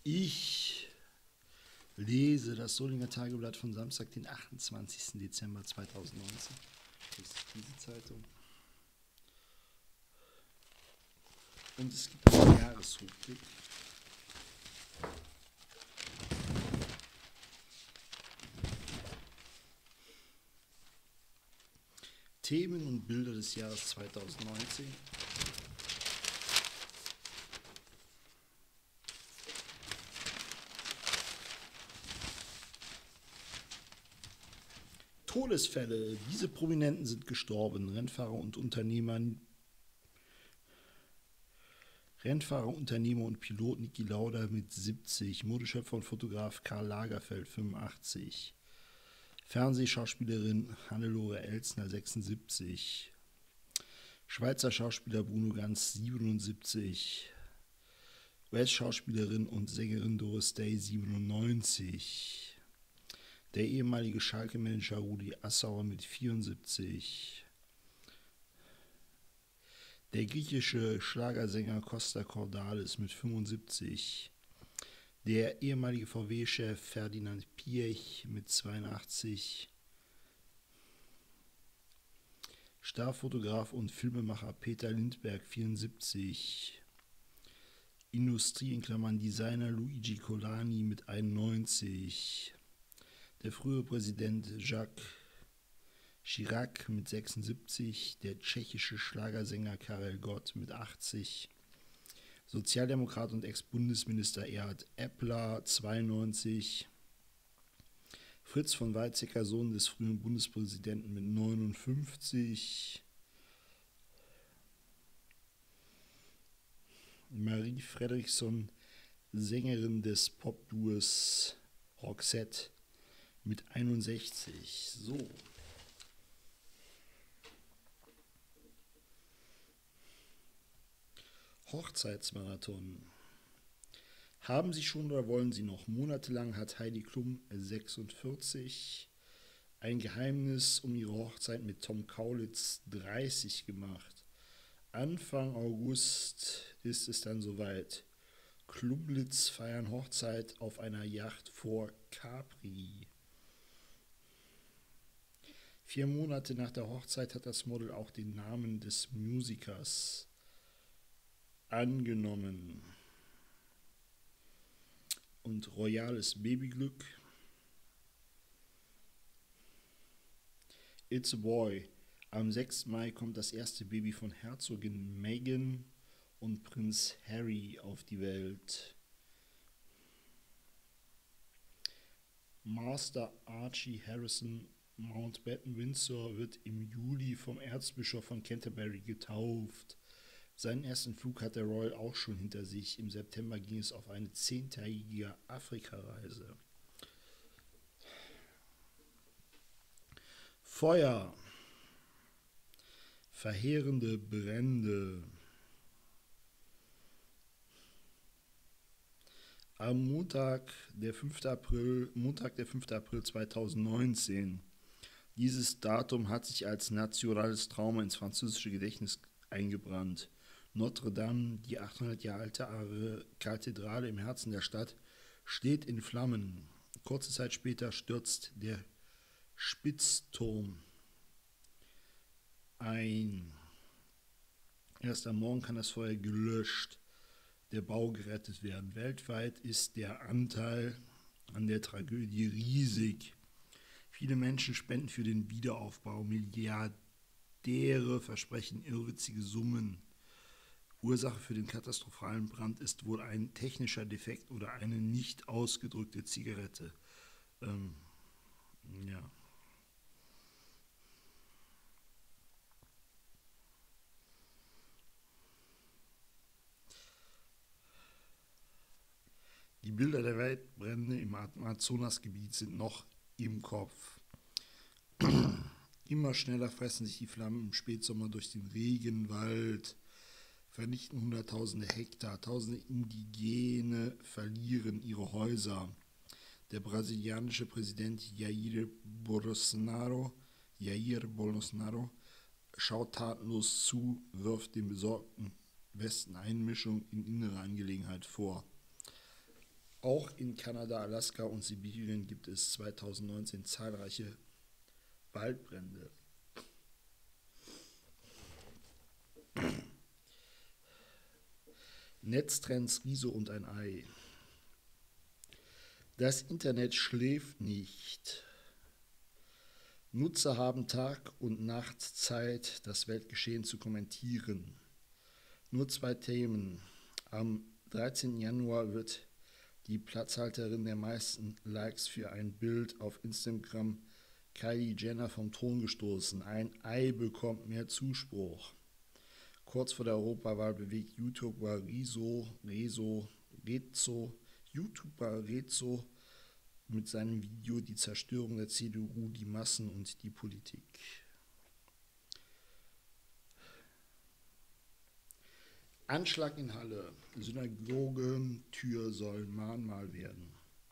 Ich lese das Solinger Tageblatt von Samstag, den 28. Dezember 2019. Das ist diese Zeitung. Und es gibt einen Jahresrückblick. Themen und Bilder des Jahres 2019. Todesfälle. Diese Prominenten sind gestorben. Rennfahrer, Unternehmer und Pilot Niki Lauda mit 70. Modeschöpfer und Fotograf Karl Lagerfeld 85. Fernsehschauspielerin Hannelore Elsner 76. Schweizer Schauspieler Bruno Ganz 77. US-Schauspielerin und Sängerin Doris Day 97. Der ehemalige Schalke-Manager Rudi Assauer mit 74. Der griechische Schlagersänger Costa Cordalis mit 75. Der ehemalige VW-Chef Ferdinand Piëch mit 82. Starfotograf und Filmemacher Peter Lindbergh 74. Industrie (Designer) Luigi Colani mit 91. Der frühere Präsident Jacques Chirac mit 76, der tschechische Schlagersänger Karel Gott mit 80, Sozialdemokrat und Ex-Bundesminister Erhard Eppler 92, Fritz von Weizsäcker, Sohn des früheren Bundespräsidenten mit 59, Marie Fredriksson, Sängerin des Popduos Roxette mit 61. So. Hochzeitsmarathon. Haben Sie schon oder wollen Sie noch? Monatelang hat Heidi Klum 46 ein Geheimnis um ihre Hochzeit mit Tom Kaulitz 30 gemacht. Anfang August ist es dann soweit. Klumlitz feiern Hochzeit auf einer Yacht vor Capri. 4 Monate nach der Hochzeit hat das Model auch den Namen des Musikers angenommen. Und royales Babyglück. It's a Boy. Am 6. Mai kommt das erste Baby von Herzogin Meghan und Prinz Harry auf die Welt. Master Archie Harrison Mountbatten Windsor wird im Juli vom Erzbischof von Canterbury getauft. Seinen ersten Flug hat der Royal auch schon hinter sich. Im September ging es auf eine 10-tägige Afrikareise. Feuer. Verheerende Brände. Am Montag, der 5. April 2019. Dieses Datum hat sich als nationales Trauma ins französische Gedächtnis eingebrannt. Notre Dame, die 800 Jahre alte Kathedrale im Herzen der Stadt, steht in Flammen. Kurze Zeit später stürzt der Spitzturm ein. Erst am Morgen kann das Feuer gelöscht, der Bau gerettet werden. Weltweit ist der Anteil an der Tragödie riesig. Viele Menschen spenden für den Wiederaufbau. Milliardäre versprechen irrwitzige Summen. Ursache für den katastrophalen Brand ist wohl ein technischer Defekt oder eine nicht ausgedrückte Zigarette. Ja. Die Bilder der Waldbrände im Amazonasgebiet sind noch im Kopf. Immer schneller fressen sich die Flammen im Spätsommer durch den Regenwald, vernichten Hunderttausende Hektar, Tausende Indigene verlieren ihre Häuser. Der brasilianische Präsident Jair Bolsonaro schaut tatenlos zu, wirft dem besorgten Westen Einmischung in innere Angelegenheiten vor. Auch in Kanada, Alaska und Sibirien gibt es 2019 zahlreiche Waldbrände. Netztrends, Riso und ein Ei. Das Internet schläft nicht. Nutzer haben Tag und Nacht Zeit, das Weltgeschehen zu kommentieren. Nur 2 Themen. Am 13. Januar wird die Platzhalterin der meisten Likes für ein Bild auf Instagram, Kylie Jenner, vom Thron gestoßen. Ein Ei bekommt mehr Zuspruch. Kurz vor der Europawahl bewegt YouTuber Rezo mit seinem Video die Zerstörung der CDU, die Massen und die Politik. Anschlag in Halle. Synagoge-Tür soll Mahnmal werden.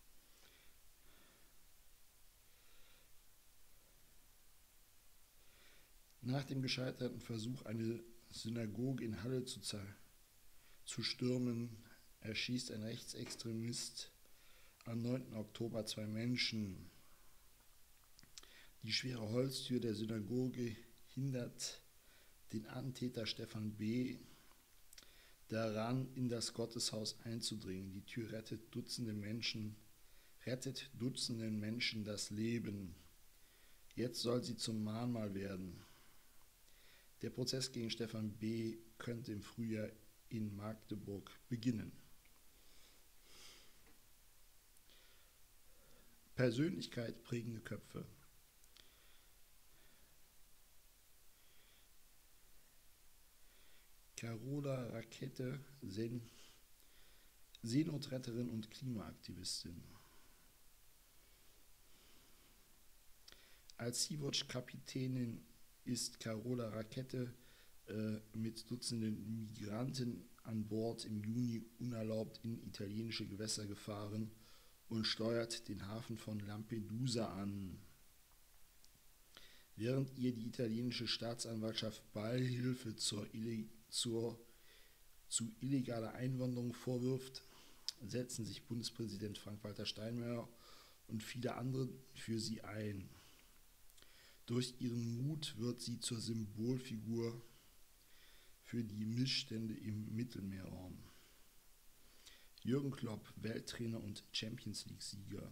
Nach dem gescheiterten Versuch, eine Synagoge in Halle zu stürmen, erschießt ein Rechtsextremist am 9. Oktober 2 Menschen. Die schwere Holztür der Synagoge hindert den Attentäter Stefan B. daran, in das Gotteshaus einzudringen. Die Tür rettet Dutzenden Menschen das Leben. Jetzt soll sie zum Mahnmal werden. Der Prozess gegen Stefan B. könnte im Frühjahr in Magdeburg beginnen. Persönlichkeit prägende Köpfe. Carola Rackete, Seenotretterin und Klimaaktivistin. Als Sea-Watch-Kapitänin ist Carola Rackete mit Dutzenden Migranten an Bord im Juni unerlaubt in italienische Gewässer gefahren und steuert den Hafen von Lampedusa an. Während ihr die italienische Staatsanwaltschaft Beihilfe zu illegaler Einwanderung vorwirft, setzen sich Bundespräsident Frank-Walter Steinmeier und viele andere für sie ein. Durch ihren Mut wird sie zur Symbolfigur für die Missstände im Mittelmeerraum. Jürgen Klopp, Welttrainer und Champions-League-Sieger.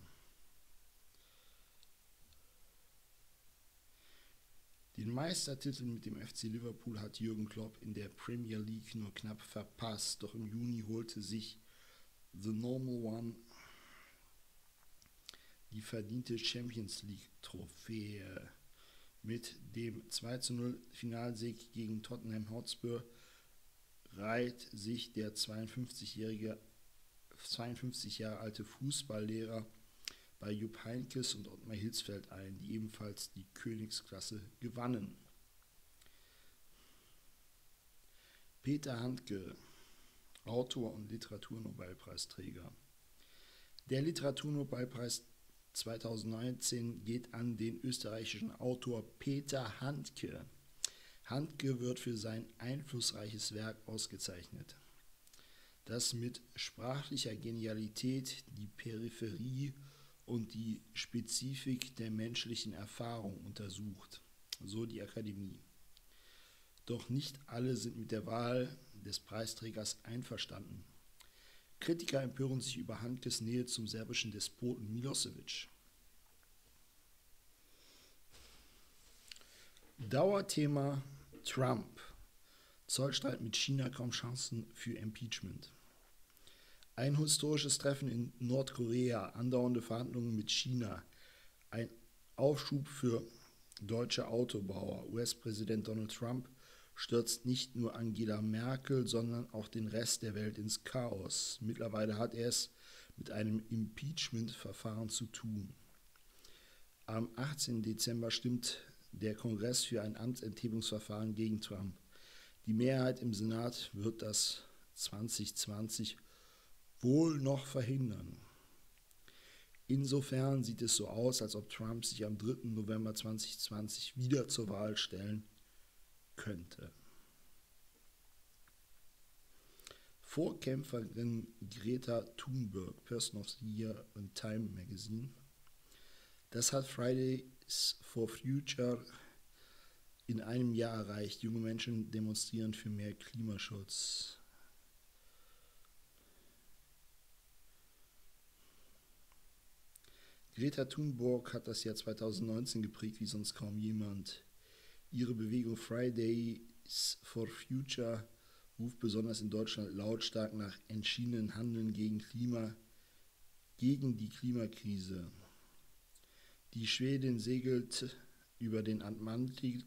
Den Meistertitel mit dem FC Liverpool hat Jürgen Klopp in der Premier League nur knapp verpasst, doch im Juni holte sich The Normal One die verdiente Champions League-Trophäe. Mit dem 2:0 Finalsieg gegen Tottenham Hotspur reiht sich der 52 Jahre alte Fußballlehrer bei Jupp Heynckes und Ottmar Hitzfeld ein, die ebenfalls die Königsklasse gewannen. Peter Handke, Autor und Literaturnobelpreisträger. Der Literaturnobelpreis 2019 geht an den österreichischen Autor Peter Handke. Handke wird für sein einflussreiches Werk ausgezeichnet, das mit sprachlicher Genialität die Peripherie und die Spezifik der menschlichen Erfahrung untersucht, so die Akademie. Doch nicht alle sind mit der Wahl des Preisträgers einverstanden. Kritiker empören sich über Handkes Nähe zum serbischen Despoten Milosevic. Dauerthema Trump. Zollstreit mit China, kaum Chancen für Impeachment. Ein historisches Treffen in Nordkorea, andauernde Verhandlungen mit China, ein Aufschub für deutsche Autobauer. US-Präsident Donald Trump stürzt nicht nur Angela Merkel, sondern auch den Rest der Welt ins Chaos. Mittlerweile hat er es mit einem Impeachment-Verfahren zu tun. Am 18. Dezember stimmt der Kongress für ein Amtsenthebungsverfahren gegen Trump. Die Mehrheit im Senat wird das 2020 wohl noch verhindern. Insofern sieht es so aus, als ob Trump sich am 3. November 2020 wieder zur Wahl stellen könnte. Vorkämpferin Greta Thunberg, Person of the Year in Time Magazine. Das hat Fridays for Future in einem Jahr erreicht. Junge Menschen demonstrieren für mehr Klimaschutz. Greta Thunberg hat das Jahr 2019 geprägt wie sonst kaum jemand. Ihre Bewegung Fridays for Future ruft besonders in Deutschland lautstark nach entschiedenen Handeln gegen die Klimakrise. Die Schwedin segelt über den Atlantik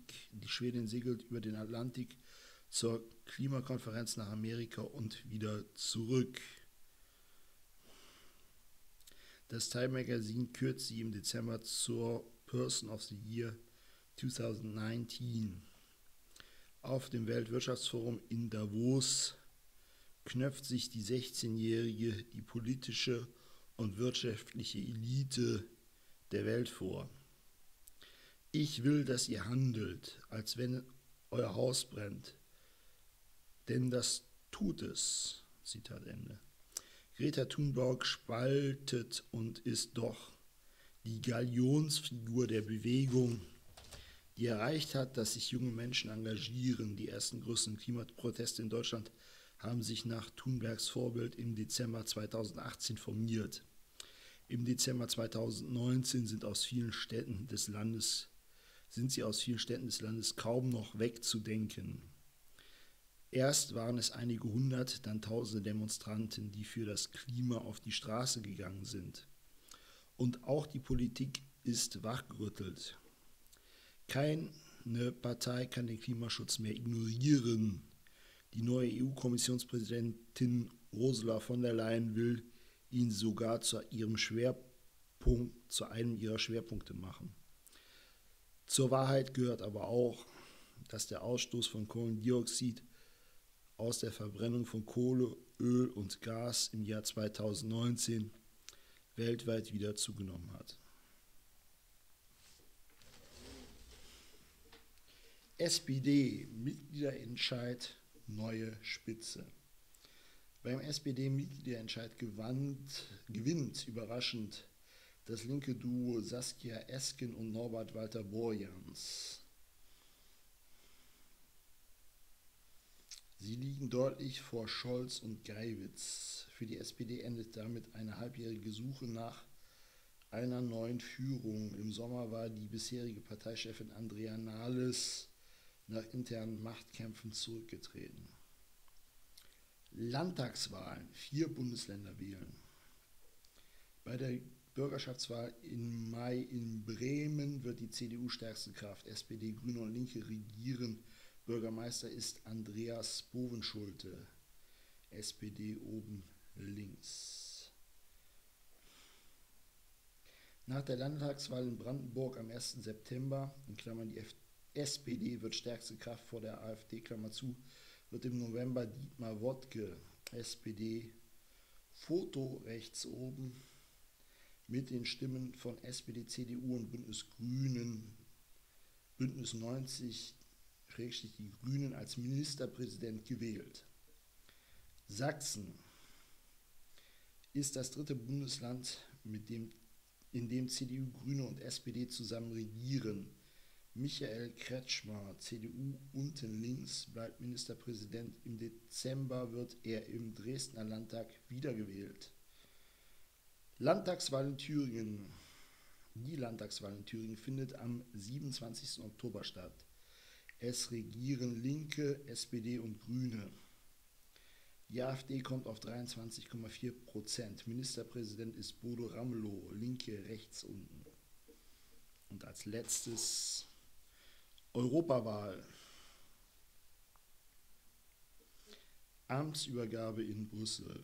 zur Klimakonferenz nach Amerika und wieder zurück. Das Time Magazine kürt sie im Dezember zur Person of the Year 2019. Auf dem Weltwirtschaftsforum in Davos knöpft sich die 16-Jährige die politische und wirtschaftliche Elite der Welt vor. Ich will, dass ihr handelt, als wenn euer Haus brennt, denn das tut es. Zitat Ende. Greta Thunberg spaltet und ist doch die Galionsfigur der Bewegung, die erreicht hat, dass sich junge Menschen engagieren. Die ersten größeren Klimaproteste in Deutschland haben sich nach Thunbergs Vorbild im Dezember 2018 formiert. Im Dezember 2019 sind sie aus vielen Städten des Landes kaum noch wegzudenken. Erst waren es einige hundert, dann tausende Demonstranten, die für das Klima auf die Straße gegangen sind. Und auch die Politik ist wachgerüttelt. Keine Partei kann den Klimaschutz mehr ignorieren. Die neue EU-Kommissionspräsidentin Ursula von der Leyen will ihn sogar zu einem ihrer Schwerpunkte machen. Zur Wahrheit gehört aber auch, dass der Ausstoß von Kohlendioxid aus der Verbrennung von Kohle, Öl und Gas im Jahr 2019 weltweit wieder zugenommen hat. SPD-Mitgliederentscheid, neue Spitze. Beim SPD-Mitgliederentscheid gewinnt überraschend das linke Duo Saskia Esken und Norbert Walter Borjans. Sie liegen deutlich vor Scholz und Geiwitz. Für die SPD endet damit eine halbjährige Suche nach einer neuen Führung. Im Sommer war die bisherige Parteichefin Andrea Nahles nach internen Machtkämpfen zurückgetreten. Landtagswahlen, 4 Bundesländer wählen. Bei der Bürgerschaftswahl im Mai in Bremen wird die CDU stärkste Kraft. SPD, Grüne und Linke regieren. Bürgermeister ist Andreas Bovenschulte, SPD oben links. Nach der Landtagswahl in Brandenburg am 1. September, in Klammern die SPD wird stärkste Kraft vor der AfD, Klammer zu, wird im November Dietmar Woidke, SPD, Foto rechts oben, mit den Stimmen von SPD, CDU und Bündnis 90 die Grünen als Ministerpräsident gewählt. Sachsen ist das dritte Bundesland, in dem CDU, Grüne und SPD zusammen regieren. Michael Kretschmer, CDU unten links, bleibt Ministerpräsident. Im Dezember wird er im Dresdner Landtag wiedergewählt. Landtagswahl in Thüringen. Die Landtagswahl in Thüringen findet am 27. Oktober statt. Es regieren Linke, SPD und Grüne. Die AfD kommt auf 23,4%. Ministerpräsident ist Bodo Ramelow, Linke rechts unten. Und als letztes Europawahl. Amtsübergabe in Brüssel.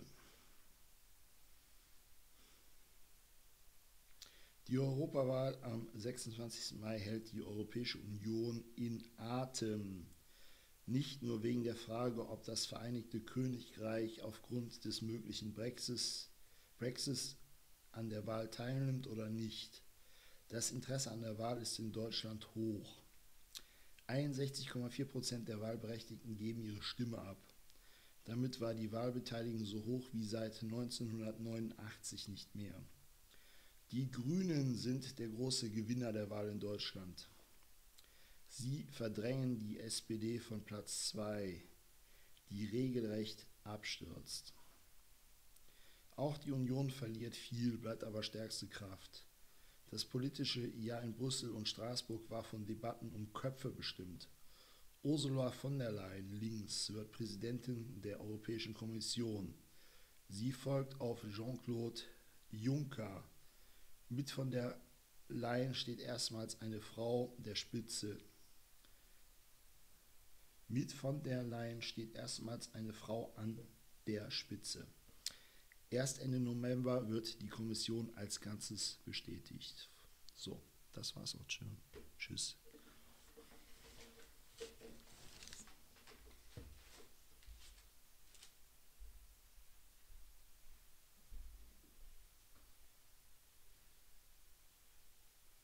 Die Europawahl am 26. Mai hält die Europäische Union in Atem. Nicht nur wegen der Frage, ob das Vereinigte Königreich aufgrund des möglichen Brexits an der Wahl teilnimmt oder nicht. Das Interesse an der Wahl ist in Deutschland hoch. 61,4% der Wahlberechtigten geben ihre Stimme ab. Damit war die Wahlbeteiligung so hoch wie seit 1989 nicht mehr. Die Grünen sind der große Gewinner der Wahl in Deutschland. Sie verdrängen die SPD von Platz 2, die regelrecht abstürzt. Auch die Union verliert viel, bleibt aber stärkste Kraft. Das politische Jahr in Brüssel und Straßburg war von Debatten um Köpfe bestimmt. Ursula von der Leyen, links, wird Präsidentin der Europäischen Kommission. Sie folgt auf Jean-Claude Juncker. Mit von der Leyen steht erstmals eine Frau der Spitze. Mit von der Leyen steht erstmals eine Frau an der Spitze. Erst Ende November wird die Kommission als Ganzes bestätigt. So, das war's auch schon. Tschüss.